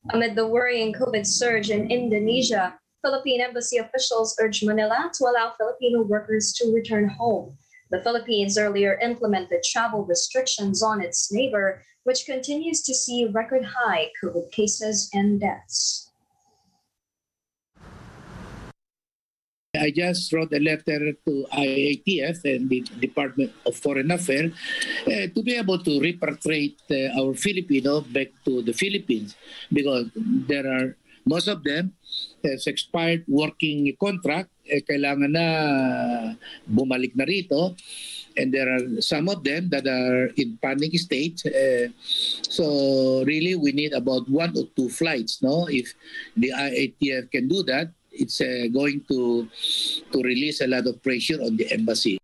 Amid the worrying COVID surge in Indonesia, Philippine embassy officials urged Manila to allow Filipino workers to return home. The Philippines earlier implemented travel restrictions on its neighbor, which continues to see record high COVID cases and deaths. I just wrote a letter to IATF and the Department of Foreign Affairs to be able to repatriate our Filipino back to the Philippines because there are most of them has expired working contract, kailangan na bumalik na rito. And there are some of them that are in panic state. So really we need about 1 or 2 flights. No, if the IATF can do that, it's going to release a lot of pressure on the embassy.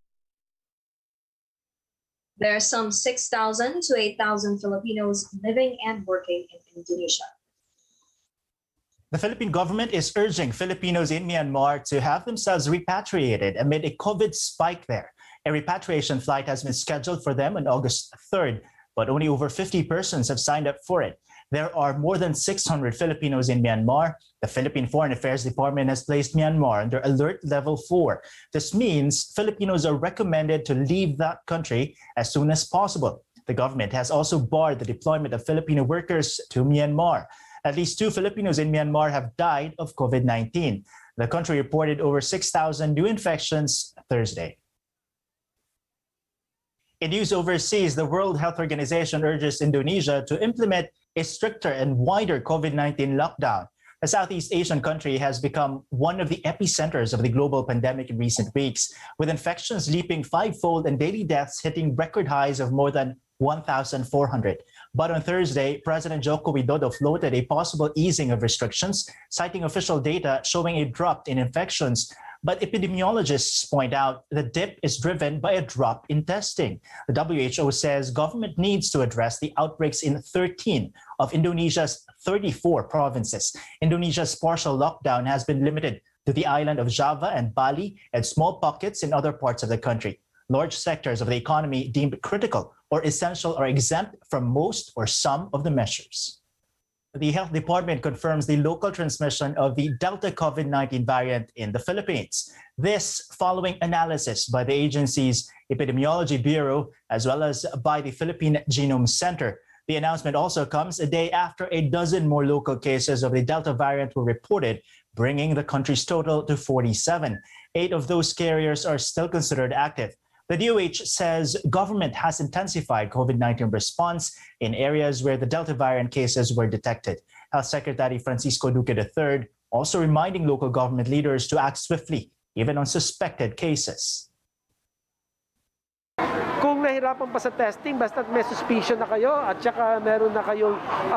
There are some 6,000 to 8,000 Filipinos living and working in Indonesia. The Philippine government is urging Filipinos in Myanmar to have themselves repatriated amid a COVID spike there. A repatriation flight has been scheduled for them on August 3rd, but only over 50 persons have signed up for it. There are more than 600 Filipinos in Myanmar. The Philippine Foreign Affairs Department has placed Myanmar under Alert Level 4. This means Filipinos are recommended to leave that country as soon as possible. The government has also barred the deployment of Filipino workers to Myanmar. At least 2 Filipinos in Myanmar have died of COVID-19. The country reported over 6,000 new infections Thursday. In news overseas, the World Health Organization urges Indonesia to implement a stricter and wider COVID-19 lockdown. The Southeast Asian country has become one of the epicenters of the global pandemic in recent weeks, with infections leaping 5-fold and daily deaths hitting record highs of more than 1,400. But on Thursday, President Joko Widodo floated a possible easing of restrictions, citing official data showing a drop in infections. But epidemiologists point out the dip is driven by a drop in testing. The WHO says government needs to address the outbreaks in 13 of Indonesia's 34 provinces. Indonesia's partial lockdown has been limited to the island of Java and Bali and small pockets in other parts of the country. Large sectors of the economy deemed critical or essential are exempt from most or some of the measures. The health department confirms the local transmission of the Delta COVID-19 variant in the Philippines. This following analysis by the agency's Epidemiology Bureau as well as by the Philippine Genome Center. The announcement also comes a day after a dozen more local cases of the Delta variant were reported, bringing the country's total to 47. 8 of those carriers are still considered active. The DOH says government has intensified COVID-19 response in areas where the Delta variant cases were detected. Health Secretary Francisco Duque III also reminding local government leaders to act swiftly, even on suspected cases. Kung nahirapan pa sa testing, basta may suspicion na kayo at saka meron na kayong,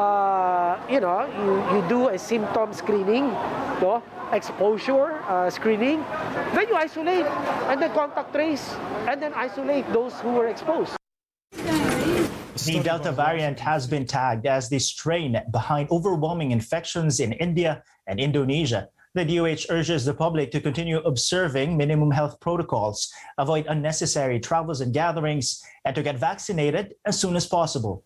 you do a symptom screening, no? Exposure screening, then you isolate and then contact trace and then isolate those who were exposed. The Delta variant has been tagged as the strain behind overwhelming infections in India and Indonesia. The DOH urges the public to continue observing minimum health protocols, avoid unnecessary travels and gatherings, and to get vaccinated as soon as possible.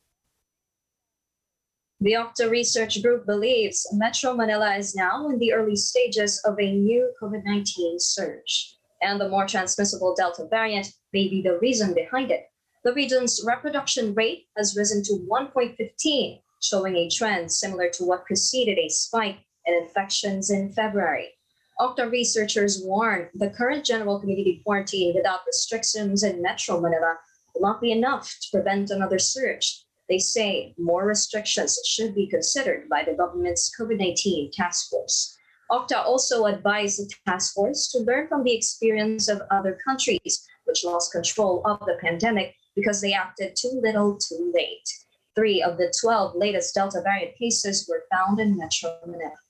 The Octa Research Group believes Metro Manila is now in the early stages of a new COVID-19 surge, and the more transmissible Delta variant may be the reason behind it. The region's reproduction rate has risen to 1.15, showing a trend similar to what preceded a spike in infections in February. Octa researchers warn the current general community quarantine without restrictions in Metro Manila will not be enough to prevent another surge. They say more restrictions should be considered by the government's COVID-19 task force. Octa also advised the task force to learn from the experience of other countries which lost control of the pandemic because they acted too little too late. 3 of the 12 latest Delta variant cases were found in Metro Manila.